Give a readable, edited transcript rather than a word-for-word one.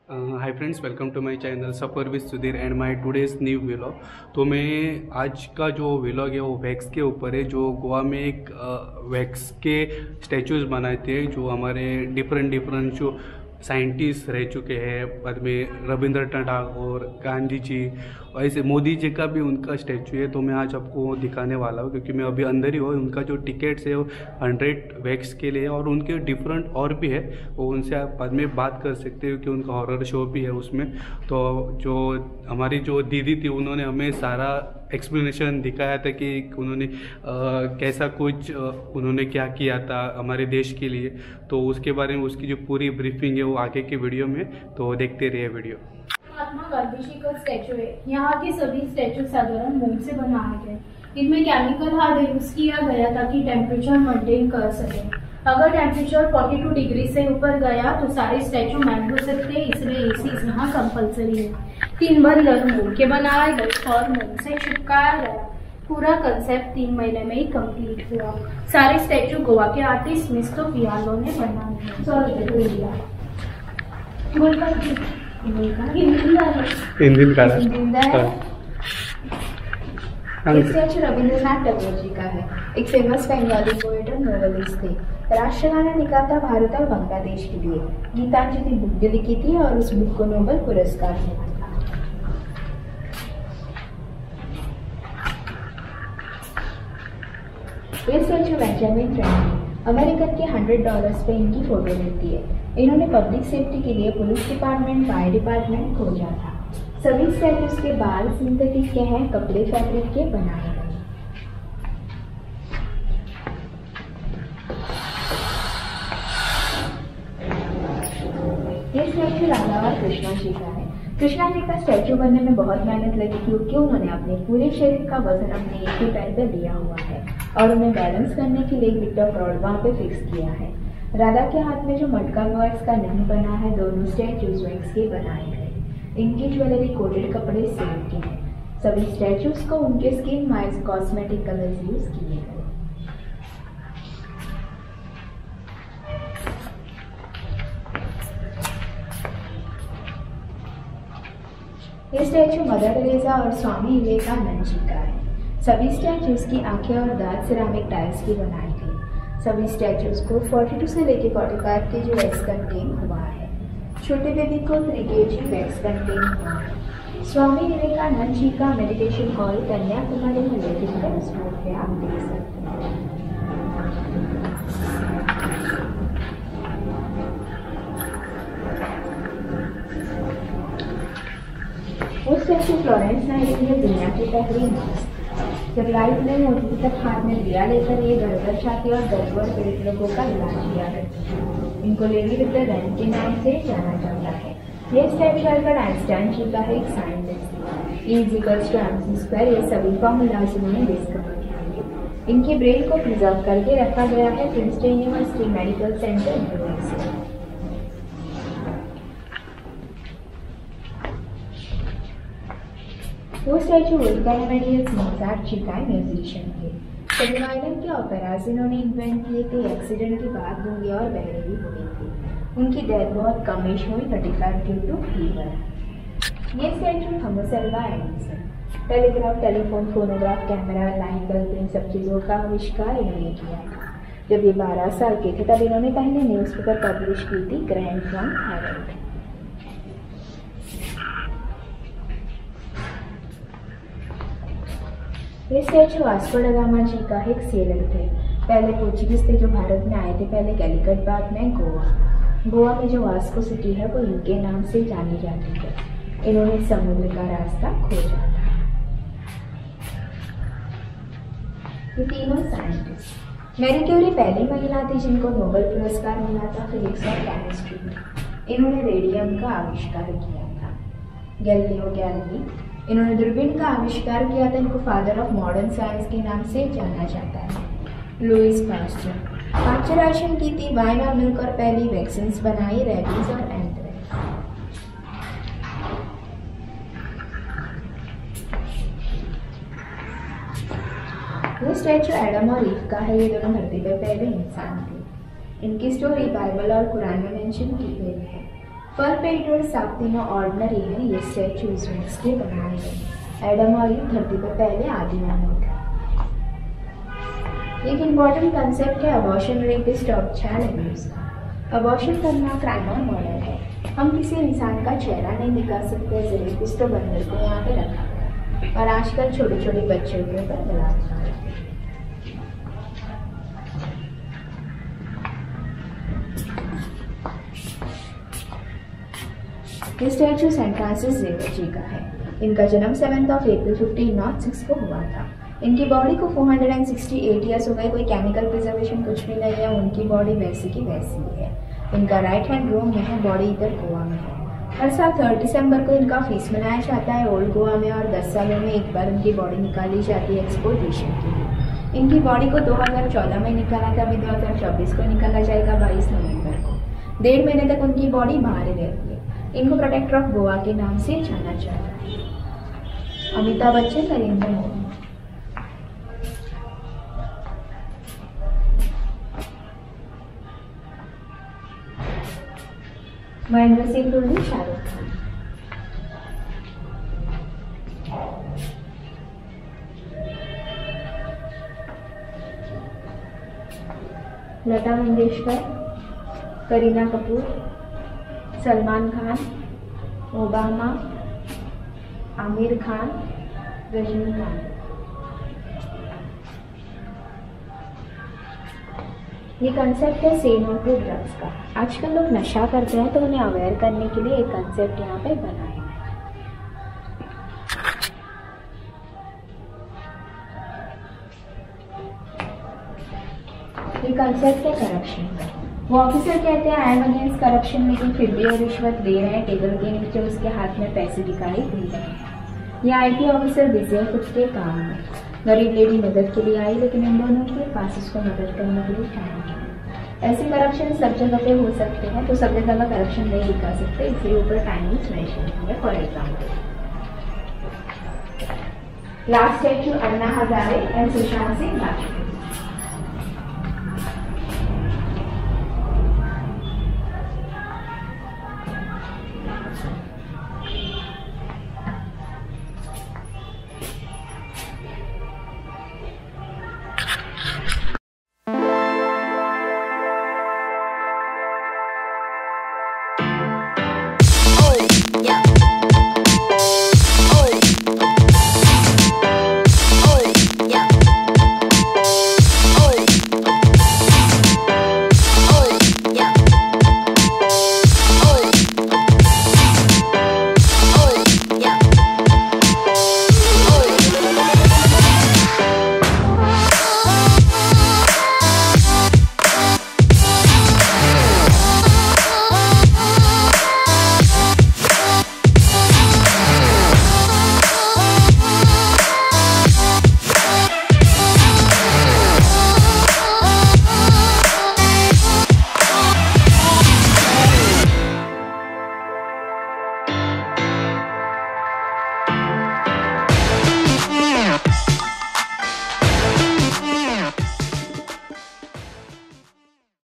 Hi friends, welcome to my channel सफर with Sudhir and my today's new vlog. तो मैं आज का जो व्लॉग है वो वैक्स के ऊपर है। जो गोवा में एक वैक्स के स्टैचूज़ बनाए थे, जो हमारे डिफरेंट जो साइंटिस्ट रह चुके हैं, बाद में रविंद्रनाथ टैगोर, गांधी जी, और ऐसे मोदी जी का भी उनका स्टैचू है। तो मैं आज आपको दिखाने वाला हूँ, क्योंकि मैं अभी अंदर ही हूँ। उनका जो टिकट्स है वो 100 वैक्स के लिए, और उनके डिफरेंट और भी है, वो उनसे आप बाद में बात कर सकते हो कि उनका हॉरर शो भी है उसमें। तो जो हमारी जो दीदी थी, उन्होंने हमें सारा एक्सप्लेनेशन दिखाया था कि उन्होंने कैसा कुछ उन्होंने क्या किया था हमारे देश के लिए। तो उसके बारे में उसकी जो पूरी ब्रीफिंग है वो आगे के वीडियो में, तो देखते रहिए वीडियो। महात्मा गांधी जी का स्टैचू है। यहाँ के सभी स्टैचू साधारण मोम से बनाए गए। इनमें केमिकल हार्ड यूज किया गया ताकि टेम्परेचर मेंटेन कर सके। अगर टेम्परेचर 42 डिग्री से ऊपर गया तो सारे स्टैचू मेल्ट हो सकते हैं, इसलिए एसी यहाँ कंपलसरी है। 3 बर्नर मोम के बनाए गए और मोम से चिपकाया गया। पूरा कंसेप्ट 3 महीने में ही कंप्लीट हुआ। सारे स्टैचू गोवा के आर्टिस्ट मिस्टर पियालो ने बनाए। स्टैचू रविंद्रनाथ टैगोर जी का है। एक फेमस बंगाली पोएट और नोवेलिस्ट थे। राष्ट्रगान लिखा था भारत और बांग्लादेश के लिए। गीतांजलि बुक भी लिखी थी और उस बुक को नोबेल पुरस्कार मिला था। ये स्टैचू बेंजामिन फ्रैंकलिन अमेरिकन के $100 पे इनकी फोटो मिलती है। इन्होंने पब्लिक सेफ्टी के लिए पुलिस डिपार्टमेंट, फायर डिपार्टमेंट खोजा था। सभी स्टैचूज के बाल सिंथेटिक के हैं, कपड़े फैब्रिक के बनाए गए। ये स्टैचू राधा और कृष्णा जी का है। कृष्णा जी का स्टैचू बनने में बहुत मेहनत लगी, क्योंकि उन्होंने अपने पूरे शरीर का वजन अपने एक ही पैर पर लिया हुआ है और उन्हें बैलेंस करने के लिए बिट ऑफ रॉड वहाँ पे फिक्स किया है। राधा के हाथ में जो मटका वैक्स का नहीं बना है, दोनों स्टैचूज वैक्स के बनाए गए। इनकी ज्वेलरी कोटेड कपड़े सिल्क के हैं। सभी स्टैचूज को उनके skin mild cosmetic colours use किए गए। ये स्टैचू मदर टेरेसा और स्वामी विवेकानंद जी का है। सभी स्टैचूज की आंखें और दांत सिरामिक टाइल्स की बनाई गई। सभी स्टैचूज को 42 से लेकर 45 के जो वैक्स कंटेन हुआ है। छोटे बेबी को 3 kg वैक्स कंटेन हुआ है। स्वामी विवेकानंद जी का मेडिटेशन हॉल कन्याकुमारी में लोकेटेड है, उसमें आप देख सकते हैं। वो स्टैचू फ्लोरेंस नाइटिंगेल दुनिया की पहली नर्स। जब लाइफ नहीं होती तब हाथ में दिया लेकर ये गड़बड़ छाती और गड़बड़ पीड़ित लोगों का इलाज किया करती है। इनको लेडी विद द रैंक के नाम से जाना जाता है। ये स्टैचू अल्बर्ट आइंस्टाइन जी का है, एक साइंटिस्ट। E=mc², ये सभी फॉर्मूलाज इन्होंने डिस्कवर किया। इनके ब्रेन को प्रिजर्व करके रखा गया है Princeton University medical centre US में। वो statue Wolfgang Amadeus Mozart ji का म्यूजिशियन थे। सेवन आइलैंड के ऑपेराज इन्होंने इन्वेंट किए थे। एक्सीडेंट के बाद गूंगे और बहरे भी हुए थे। उनकी डेथ बहुत कम एज हुई, 35 ड्यू टू फीवर। ये statue Thomas Alva Edison. Telegraph, telephone, phonograph, camera, light bulb, इन सब चीज़ों का आविष्कार इन्होंने किया था। जब ये 12 साल के थे तब इन्होंने पहले न्यूज़पेपर पब्लिश की थी, ग्रैंड फ्रॉम हेरल्ड। ये statue Vasco da Gama ji का एक सेलर थे। पहले पोर्चुगीज थे जो भारत में आए थे, पहले कैलिकट, बाद में गोवा। गोवा में जो वास्को सिटी है वो इनके नाम से जानी जाती है। इन्होंने समुद्र का रास्ता खोजा था। ये तीनों साइंटिस्ट। मैरी क्यूरी पहली महिला थी जिनको नोबेल पुरस्कार मिला था फिजिक्स और केमिस्ट्री में। इन्होंने रेडियम का आविष्कार किया था। गैलीलियो गैलीली, इन्होंने दूरबीन का आविष्कार किया था। इनको फादर ऑफ मॉडर्न साइंस के नाम से जाना जाता है। लुइस पाश्चराइजेशन की थी, वाइन और मिल्क, और पहली वैक्सीन बनाई, रेबीज और एंथ्रेक्स। ये स्टैचू एडम और ईव का है। ये दोनों धरती पर पहले इंसान थे। इनकी स्टोरी बाइबल और कुरान में मेंशन की गई है। परपेट और साफ तीनों ऑर्डिनरी है। ये स्टैचूज वैक्स के बनाए गए। एडम और ईव धरती पर पहले आदि मानव थे। एक इम्पॉर्टेंट कंसेप्ट है अबॉर्शन, रेपिस्ट और चाइल्ड अब्यूज का। अबॉर्शन करना क्राइम और मर्डर है। हम किसी इंसान का चेहरा नहीं दिखा सकते। रेपिस्ट तो बंदर को यहाँ पे रखा गया और आजकल छोटे छोटे बच्चों के ऊपर बलात्कार। ये statue Saint Francis Xavier ji का है। इनका जन्म 7 अप्रैल 1506 को हुआ था। इनकी बॉडी को 468 ईयर्स हो गए। कोई केमिकल प्रिजर्वेशन कुछ भी नहीं है। उनकी बॉडी वैसी की वैसी है। इनका राइट हैंड रोम में है, बॉडी इधर गोवा में है। हर साल 3 दिसंबर को इनका फीस मनाया जाता है ओल्ड गोवा में और 10 सालों में एक बार इनकी बॉडी निकाली जाती है एक्सपोर्टेशन के लिए। इनकी बॉडी को 2014 में निकाला था, अभी 2024 को निकाला जाएगा 22 नवंबर को। 1.5 महीने तक उनकी बॉडी बाहर ही रहती है। इनको प्रोटेक्टर ऑफ गोवा के नाम से जाना जाता है। अमिताभ बच्चन, नरेंद्र मोदी। महेंद्र सिंह धोनी, शाहरुख खान। लता मंगेशकर, करीना कपूर, सलमान खान, ओबामा, आमिर खान, रजनीकांत। ये कंसेप्ट है से नो टू ड्रग्स का। आजकल लोग नशा करते हैं तो उन्हें अवेयर करने के लिए एक कंसेप्ट यहाँ पे बनाया है। ये कंसेप्ट है करप्शन का। वो ऑफिसर कहते हैं आई एम अगेंस्ट करप्शन, लेकिन फिर भी वो रिश्वत दे रहे हैं। टेबल के नीचे उसके हाथ में पैसे दिखाई दे रहे हैं। ये IT ऑफिसर बिजी है खुद के काम में। गरीब लेडी मदद के लिए आई, लेकिन इन दोनों के पास उसको मदद करने के लिए टाइम नहीं। ऐसे करप्शन सब जगह पे हो सकते हैं, तो सब जगह करप्शन नहीं दिखा सकते, इसलिए ऊपर टाइमिंग्स मेंशन है। For example last statue Anna Hazare and Sushant Singh Rajput.